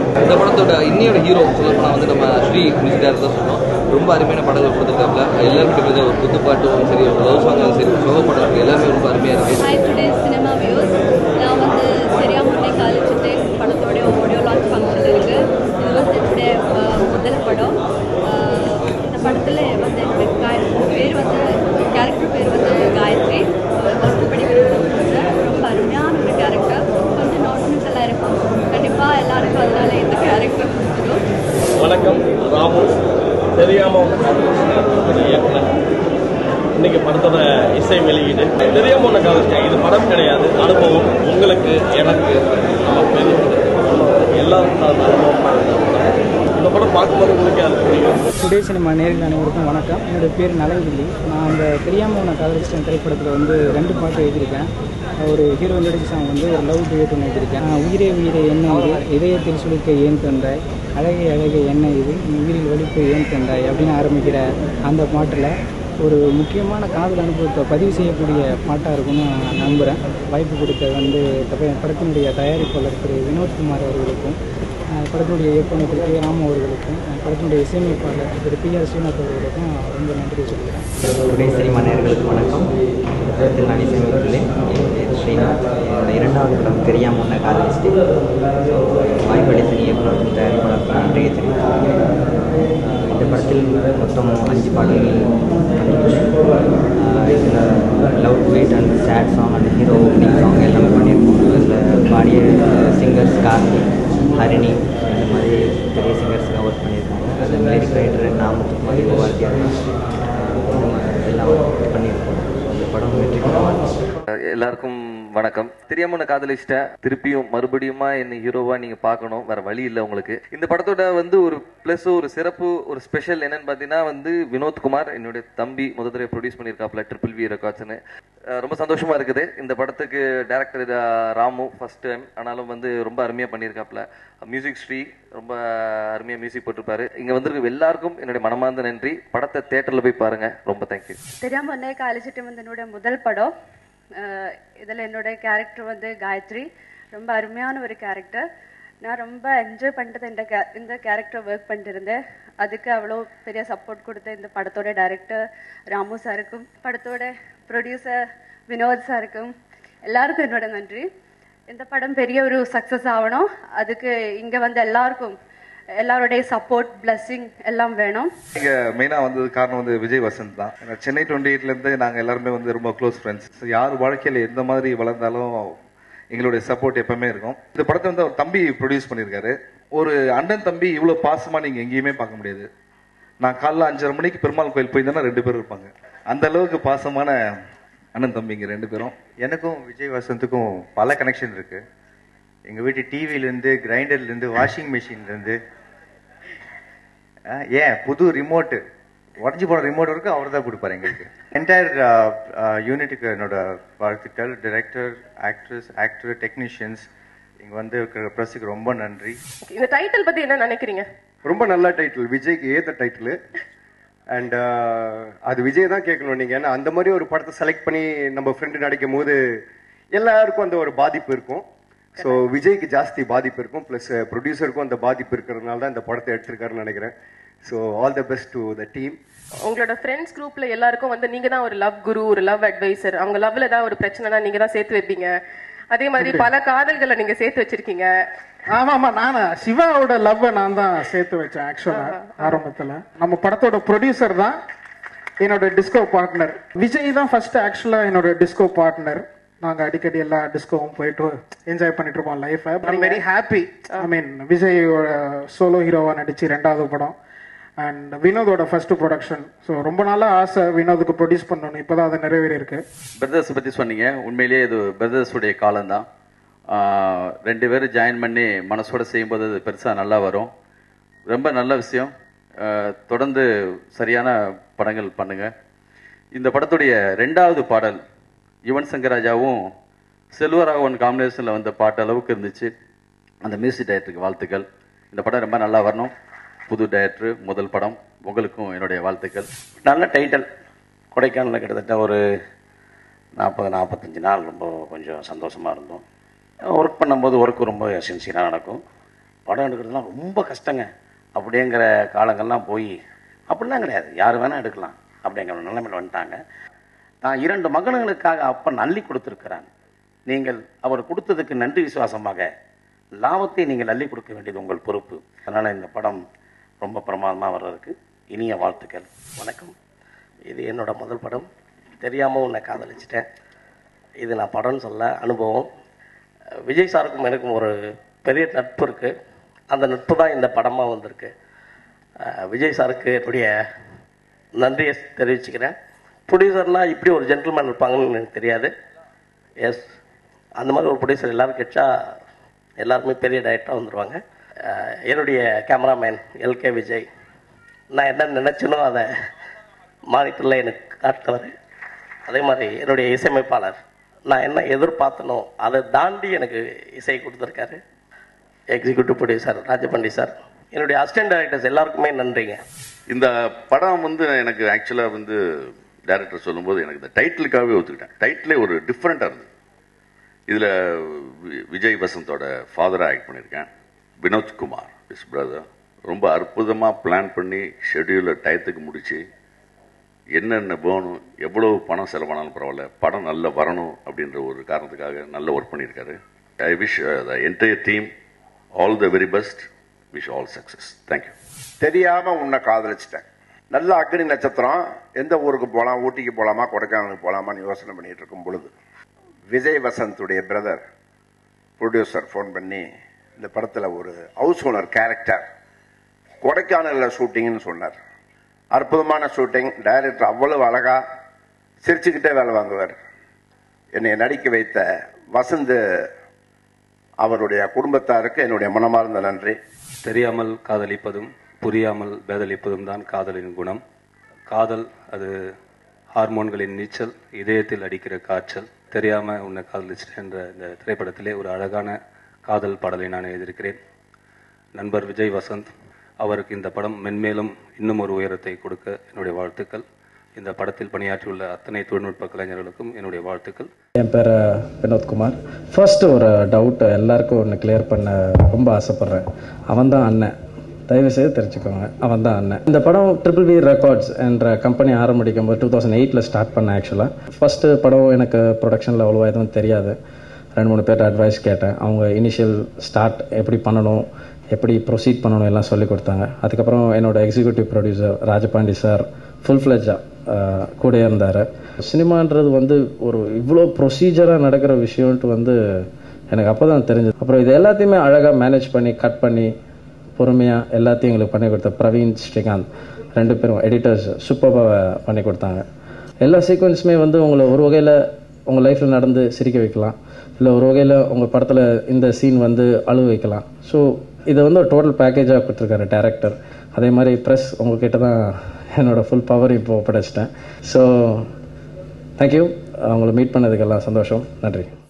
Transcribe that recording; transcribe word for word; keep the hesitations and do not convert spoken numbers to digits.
இந்த படத்தோட இன்னையோட ஹீரோ சொல்லப்போனால் வந்து நம்ம ஸ்ரீ மியூசிக் டைரக்டர் தான் சொன்னோம். ரொம்ப அருமையான படங்கள் கொடுத்துருக்காப்புல. எல்லாருக்கிட்ட ஒரு புது பாட்டும் சரி, ஒரு லவ் சாங்கும் சரி, சோக படம் எல்லாமே ரொம்ப அருமையாக இருக்குது. ஹாய் டுடே சினிமா வியூஸ், நான் வந்து தெரியாமலே காலிச்சிட்டே படத்தோட ஆடியோ லான்ச் ஃபங்க்ஷன் இருக்குது. இது வந்து டுடே முதல் படம். இந்த படத்தில் வந்து எனக்கு பேர் வந்து கேரக்டர் பேர் வந்து காயத்ரி. ஒர்க் படிக்கிறது ரொம்ப அருமையான ஒரு கேரக்டர். கொஞ்சம் நார்மல்ஸெல்லாம் இருக்கும். கண்டிப்பாக எல்லாருக்கும் அதனால இந்த கேரக்டர் பிடிச்சிடும். வணக்கம், ராமு. தெரியாம இயக்குனர். இன்னைக்கு படத்தோட இசை வெளியீடு. தெரியாம ஒன்று காமிச்சேன். இது படம் கிடையாது, அனுபவம். உங்களுக்கு, எனக்கு, நம்ம பெரியவங்களுக்கு எல்லாருக்கும் அந்த அனுபவம். இந்த படம் பார்க்கும்போது உங்களுக்கு அது புரியும். டுடே சினிமா நேரில் அனைவருக்கும் வணக்கம். என்னுடைய பேர் நலங்கிள்ளி. நான் அந்த தெரியாமல் ஒன்று காதலிச்சிட்டேன் திரைப்படத்தில் வந்து ரெண்டு பாட்டு எழுதியிருக்கேன். ஒரு ஹீரோ இன்ட்ரடியூஸ் சாங் வந்து ஒரு லவ் டுயட் ஒன்று எழுதியிருக்கேன். உயிரே உயிரே என்ன இது, இதயத்தில் சுழிக்க ஏன் தந்தாய், அழகே அழகே என்ன இது, உயிரில் வலிப்பு ஏன் தந்தாய் அப்படின்னு ஆரம்பிக்கிற அந்த பாட்டில் ஒரு முக்கியமான காதல் அனுபவத்தை பதிவு செய்யக்கூடிய பாட்டாக இருக்கும்னு நான் நம்புகிறேன். வாய்ப்பு கொடுத்த வந்து படத்தினுடைய தயாரிப்பாளர் திரு வினோத்குமார் அவர்களுக்கும், படத்தினுடைய இயக்குனர் திரு கே ராமு அவர்களுக்கும், படத்தினுடைய இசையமைப்பாளர் திரு பி ஆர் ஸ்ரீநாத் அவர்களுக்கும் ரொம்ப நன்றி சொல்கிறேன். டுடே சினிமா நேயர்களுக்கு வணக்கம். படத்தில் நான் இசையமைத்துள்ளேன். என் பேர் ஸ்ரீநாத். என்னோட இரண்டாவது படம் தெரியாமல் ஒன்று காதலிச்சிட்டேன். ஸோ வாய்ப்பளித்த இயக்குனர் தயாரிப்பாளருக்கு நன்றியை தெரிவித்துள்ளேன். இந்த படத்தில் மொத்தம் அஞ்சு பாடல்கள் இதில் love duet and sad song and hero opening song எல்லாமே பண்ணியிருக்கோம். இதில் பாடிய சிங்கர்ஸ் கார்த்தி, ஹரிணி, இந்த மாதிரி பெரிய சிங்கர்ஸ்லாம் ஒர்க் பண்ணியிருக்காங்க. அது லிரிக் ரைட்டர் நாமத்துக்குமாரி வாத்தியார் எல்லாம் ஒர்க் பண்ணியிருக்கோம். இந்த படம் வெற்றி பெறுவாங்க. எல்லாருக்கும் வணக்கம். தெரியாம ஒன்று காதலிச்சிட்டேன். திருப்பியும் மறுபடியுமா என்ன ஹீரோவா நீங்க பார்க்கணும், வேற வழி இல்லை உங்களுக்கு. இந்த படத்தோட வந்து ஒரு பிளஸ், ஒரு சிறப்பு, ஒரு ஸ்பெஷல் என்னன்னு பார்த்தீங்கன்னா வந்து வினோத்குமார் என்னுடைய தம்பி முதல் தடவை ப்ரொடியூஸ் பண்ணியிருக்காப்புல ட்ரிபிள் வி ரெக்கார்ட்ஸ்னு. ரொம்ப சந்தோஷமா இருக்குது. இந்த படத்துக்கு டைரக்டர் ராமு ஃபர்ஸ்ட் டைம், ஆனாலும் வந்து ரொம்ப அருமையா பண்ணியிருக்காப்புல. மியூசிக் ஸ்ரீ ரொம்ப அருமையா மியூசிக் போட்டிருப்பாரு. இங்க வந்திருக்க எல்லாருக்கும் என்னுடைய மனமார்ந்த நன்றி. படத்தை தியேட்டர்ல போய் பாருங்க. ரொம்ப தேங்க்யூ. தெரியாம ஒன்னே காலிச்சிட்டு வந்து என்னோட முதல் படம். இதில் என்னோட கேரக்டர் வந்து காயத்ரி. ரொம்ப அருமையான ஒரு கேரக்டர். நான் ரொம்ப என்ஜாய் பண்ணிட்டு இந்த கே இந்த கேரக்டர் ஒர்க் பண்ணிட்டு இருந்தேன். அதுக்கு அவ்வளோ பெரிய சப்போர்ட் கொடுத்த இந்த படத்தோட டைரக்டர் ராமு சாருக்கும், படத்தோட ப்ரொடியூசர் வினோத் சாருக்கும், எல்லாருக்கும் என்னோட நன்றி. இந்த படம் பெரிய ஒரு சக்ஸஸ் ஆகணும். அதுக்கு இங்கே வந்து எல்லாருக்கும் எல்லாருடைய சப்போர்ட், பிளஸிங் எல்லாம் வேணும். இங்க மெயினா வந்தது காரணம் வந்து விஜய் வசந்த் தான். சென்னை டுவெண்ட்டி எயிட்ல இருந்து நாங்க எல்லாருமே வந்து ரொம்ப க்ளோஸ் ஃப்ரெண்ட்ஸ். யார் வாழ்க்கையில எந்த மாதிரி வளர்ந்தாலும் எங்களுடைய சப்போர்ட் எப்பவுமே இருக்கும். இந்த படத்தை வந்து அவர் தம்பி ப்ரொடியூஸ் பண்ணியிருக்காரு. ஒரு அண்ணன் தம்பி இவ்வளவு பாசமா நீங்க எங்கேயுமே பார்க்க முடியாது. நான் காலைல அஞ்சரை மணிக்கு பெருமாள் கோயில் போயிருந்தேன்னா ரெண்டு பேரும் இருப்பாங்க. அந்த அளவுக்கு பாசமான அண்ணன் தம்பிங்க ரெண்டு பேரும். எனக்கும் விஜய் வசந்துக்கும் பல கனெக்ஷன் இருக்கு. எங்க வீட்டு டிவிலேருந்து, கிரைண்டர்லேருந்து, வாஷிங் மிஷின்லேருந்து, ஏன் புது ரிமோட்டு, உடஞ்சி போன ரிமோட் வரைக்கும் அவர் தான் கொடுப்பாரு எங்களுக்கு. என்டையர் யூனிட்டுக்கு என்னோட வாழ்த்துக்கள். டைரக்டர், ஆக்ட்ரஸ், ஆக்டர், டெக்னீஷியன்ஸ், இங்கே வந்து இருக்கிற ப்ரெஸ்ஸுக்கு ரொம்ப நன்றி. இந்த டைட்டில் பற்றி என்ன நினைக்கிறீங்க? ரொம்ப நல்ல டைட்டில், விஜய்க்கு ஏற்ற டைட்டில். அண்ட் அது விஜய் தான் கேட்கணும் நீங்கள். ஏன்னா அந்த மாதிரி ஒரு படத்தை செலக்ட் பண்ணி நம்ம ஃப்ரெண்டு நடிக்கும் போது எல்லாருக்கும் அந்த ஒரு பாதிப்பு இருக்கும். ஸோ விஜய்க்கு ஜாஸ்தி பாதிப்பு இருக்கும், ப்ளஸ் ப்ரொடியூசருக்கும் அந்த பாதிப்பு இருக்கிறதுனால தான் இந்த படத்தை எடுத்திருக்காருன்னு நினைக்கிறேன். So all the best to the team. உங்களோட ஃப்ரெண்ட்ஸ் குரூப்ல எல்லாருக்கும் வந்து நீங்க தான் ஒரு லவ் குரு, ஒரு லவ் அட்வைசர். அவங்க லவ்ல ஏதாவது ஒரு பிரச்சனைனா நீங்க தான் சேர்த்து வைப்பீங்க. அதே மாதிரி பல காதல்களை நீங்க சேர்த்து வச்சிருக்கீங்க. ஆமா ஆமா, நானா சிவாவோட லவ் நான் தான் சேர்த்து வச்சேன். ஆக்சுவலா ஆரம்பத்துல நம்ம படத்தோட ப்ரொடியூசர் தான் என்னோட டிஸ்கோ பார்ட்னர். விஜய் தான் ஃபர்ஸ்ட் ஆக்சுவலா என்னோட டிஸ்கோ பார்ட்னர். நாங்க அடிக்கடி எல்லா டிஸ்கோவும் போயிட்டு என்ஜாய் பண்ணிட்டு இருப்போம் life. I'm very happy. I mean விஜயோட சோலோ ஹீரோவா நடிச்சு ரெண்டாவது படம் அண்ட் வினோதோட ஃபர்ஸ்ட் ப்ரொடக்ஷன். ஸோ ரொம்ப நாளா ஆசை வினோதுக்கு ப்ரொடியூஸ் பண்ணணும். இப்போதான் அது நிறைவேறி இருக்கு. பிரதர்ஸ் பற்றி சொன்னீங்க. உண்மையிலேயே இது பிரதர்ஸுடைய காலம் தான். ரெண்டு பேரும் ஜாயின் பண்ணி மனசோட செய்யும்போது அது பெருசாக நல்லா வரும். ரொம்ப நல்ல விஷயம். தொடர்ந்து சரியான படங்கள் பண்ணுங்க. இந்த படத்துடைய ரெண்டாவது பாடல் யுவன் சங்கர் ராஜாவும் செல்வராகவன் காம்பினேஷனில் வந்த பாட்டு அளவுக்கு இருந்துச்சு. அந்த மியூசிக் டைரக்டருக்கு வாழ்த்துக்கள். இந்த படம் ரொம்ப நல்லா வரணும். புது டைரக்டர், முதல் படம், உங்களுக்கும் என்னுடைய வாழ்த்துக்கள். நல்ல டைட்டில். கொடைக்கானலில் கிட்டத்தட்ட ஒரு நாற்பது நாற்பத்தஞ்சு நாள் ரொம்ப கொஞ்சம் சந்தோஷமாக இருந்தோம். ஒர்க் பண்ணும்போது ஒர்க்கு ரொம்ப சின்சியராக நடக்கும். படம் எடுக்கிறதுலாம் ரொம்ப கஷ்டங்க அப்படிங்கிற காலங்கள்லாம் போய் அப்படிலாம் கிடையாது, யார் வேணால் எடுக்கலாம் அப்படிங்கிற நிலைமையில் வந்துட்டாங்க. நான் இரண்டு மகன்களுக்காக அப்பன் அள்ளி கொடுத்துருக்கிறான். நீங்கள் அவர் கொடுத்ததுக்கு நன்றி விசுவாசமாக லாபத்தை நீங்கள் அள்ளி கொடுக்க வேண்டியது உங்கள் பொறுப்பு. அதனால் இந்த படம் ரொம்ப பிரமாதமாக வர்றதுக்கு இனிய வாழ்த்துக்கள். வணக்கம். இது என்னோட முதல் படம். தெரியாமல் உன்னை காதலிச்சிட்டேன். இது நான் படம்னு சொல்ல அனுபவம். விஜய் சாருக்கும் எனக்கும் ஒரு பெரிய நட்பு இருக்குது. அந்த நட்பு தான் இந்த படமாக வந்திருக்கு. விஜய் சாருக்கு என்னுடைய நன்றியை தெரிவிச்சுக்கிறேன். ப்ரொடியூசர்னால் இப்படி ஒரு ஜென்டில்மேன் இருப்பாங்கன்னு எனக்கு தெரியாது. எஸ், அந்த மாதிரி ஒரு ப்ரொடியூசர் எல்லோரும் கிடைச்சா எல்லாருமே பெரிய டைரக்டராக வந்துடுவாங்க. என்னுடைய கேமராமேன் எல்கே விஜய், நான் என்ன நினச்சனோ அதை மானிட்டரில் எனக்கு காட்டுவார். அதே மாதிரி என்னுடைய இசையமைப்பாளர், நான் என்ன எதிர்பார்த்தனோ அதை தாண்டி எனக்கு இசை கொடுத்துருக்காரு. எக்ஸிக்யூட்டிவ் ப்ரொடியூசர் ராஜபண்டி சார், என்னுடைய அசிஸ்டன்ட் டைரக்டர்ஸ் எல்லாருக்குமே நன்றிங்க. இந்த படம் வந்து எனக்கு ஆக்சுவலாக வந்து டைரக்டர் சொல்லும்போது எனக்கு இந்த டைட்டிலுக்காகவே ஒத்துக்கிட்டேன். டைட்டிலே ஒரு டிஃப்ரெண்ட்டாக இருந்தது. இதில் விஜய் வசந்தோட ஃபாதராக ஆக்ட் பண்ணியிருக்கேன். Vinothkumar is brother. ரொம்ப அற்புதமாக பிளான் பண்ணி ஷெட்யூலை டயத்துக்கு முடித்து என்னென்ன வேணும், எவ்வளோ பணம் செலவானாலும் பரவாயில்ல, படம் நல்லா வரணும் அப்படின்ற ஒரு காரணத்துக்காக நல்ல ஒர்க் பண்ணியிருக்காரு. I wish the entire team all the very best. Wish all success. Thank you. தெரியாமல் உன்னை காதலிச்சிட்டேன். நல்ல அக்னி நட்சத்திரம். எந்த ஊருக்கு போகலாம், ஊட்டிக்கு போகலாமா கொடைக்கானலுக்கு போகலாமான்னு யோசனை பண்ணிகிட்டு இருக்கும் பொழுது விஜய் வசந்துடைய பிரதர் ப்ரொடியூசர் ஃபோன் பண்ணி இந்த படத்தில் ஒரு ஹவுஸ் ஓனர் கேரக்டர் கொடைக்கானலில் ஷூட்டிங்னு சொன்னார். அற்புதமான ஷூட்டிங். டைரக்டர் அவ்வளவு அழகா சிரிச்சுக்கிட்டே வேலை வாங்குவார். என்னை நடிக்க வைத்த வசந்த் அவருடைய குடும்பத்தாருக்கு என்னுடைய மனமார்ந்த நன்றி. தெரியாமல் காதலிப்பதும் புரியாமல் பேதலிப்பதும் தான் காதலின் குணம். காதல் அது ஹார்மோன்களின் நீச்சல், இதயத்தில் அடிக்கிற காய்ச்சல். தெரியாம உன்னை காதலிச்சிட்டேன் என்ற இந்த திரைப்படத்திலே ஒரு அழகான காதல் பாடலை நான் எழுதியிருக்கிறேன். நண்பர் விஜய் வசந்த் அவருக்கு இந்த படம் மென்மேலும் இன்னும் ஒரு உயரத்தை கொடுக்க என்னுடைய வாழ்த்துக்கள். இந்த படத்தில் பணியாற்றியுள்ள அத்தனை தொழில்நுட்ப கலைஞர்களுக்கும் என்னுடைய வாழ்த்துக்கள். என் பேர் வினோத்குமார். ஃபர்ஸ்ட் ஒரு டவுட் எல்லாருக்கும் ஒன்று கிளியர் பண்ண ரொம்ப ஆசைப்பட்றேன். அவன் தான் அண்ணன், தயவுசெய்து தெரிஞ்சுக்கோங்க, அவன் தான் அண்ணன். இந்த படம் ட்ரிபிள் வி ரெக்கார்ட்ஸ் என்ற கம்பெனி ஆரம்பிக்கும் போது டூ தௌசண்ட் எயிட்டில் ஸ்டார்ட் பண்ணேன். ஆக்சுவலாக ஃபஸ்ட்டு படம் எனக்கு ப்ரொடக்ஷனில் அவ்வளோவா எதுவும் தெரியாது. ரெண்டு மூணு பேர்ட்ட அட்வைஸ் கேட்டேன். அவங்க இனிஷியல் ஸ்டார்ட் எப்படி பண்ணணும், எப்படி ப்ரொசீட் பண்ணணும் எல்லாம் சொல்லி கொடுத்தாங்க. அதுக்கப்புறம் என்னோட executive producer Rajapandi sir full ஃப்ளெஜ்ஜாக கூட இருந்தார். சினிமான்றது வந்து ஒரு இவ்வளோ ப்ரொசீஜராக நடக்கிற விஷயம்ட்டு வந்து எனக்கு அப்போ தான் தெரிஞ்சது. அப்புறம் இது எல்லாத்தையுமே அழகாக மேனேஜ் பண்ணி கட் பண்ணி பொறுமையாக எல்லாத்தையும் எங்களுக்கு பண்ணி கொடுத்த பிரவீன், ஸ்ரீகாந்த் ரெண்டு பேரும் எடிட்டர்ஸ் சூப்பராக பண்ணி கொடுத்தாங்க. எல்லா சீக்வன்ஸுமே வந்து உங்களை ஒரு வகையில் உங்கள் லைஃப்பில் நடந்து சிரிக்க வைக்கலாம், இல்லை ஒரு வகையில் உங்கள் படத்தில் இந்த சீன் வந்து அழுவ வைக்கலாம். ஸோ இதை வந்து ஒரு டோட்டல் பேக்கேஜாக கொடுத்துருக்காரு டேரக்டர். அதே மாதிரி ப்ரெஸ் உங்கள்கிட்ட தான் என்னோடய ஃபுல் பவர் இப்போ ஒப்படைச்சிட்டேன். So thank you. அவங்கள மீட் பண்ணதுக்கெல்லாம் சந்தோஷம். நன்றி.